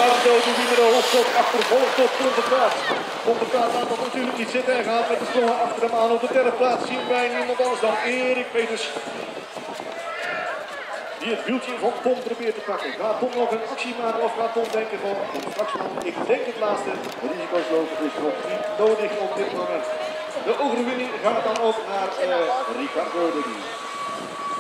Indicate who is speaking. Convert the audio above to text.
Speaker 1: Ricardo doet hij met de hoofdstop achtervolgd tot Pontepraat. Pontepraat laat dat natuurlijk niet zitten en gaat met de sprongen achter hem aan. Op de derde plaats zien wij niemand anders dan Erik Peters. Die het wieltje van Tom probeert te pakken. Gaat Tom nog een actie maken of gaat Tom denken van straks man, ik denk het laatste. Risico's lopen is nog niet nodig op dit moment. De overwinning gaat dan ook naar Ricardo de Vries.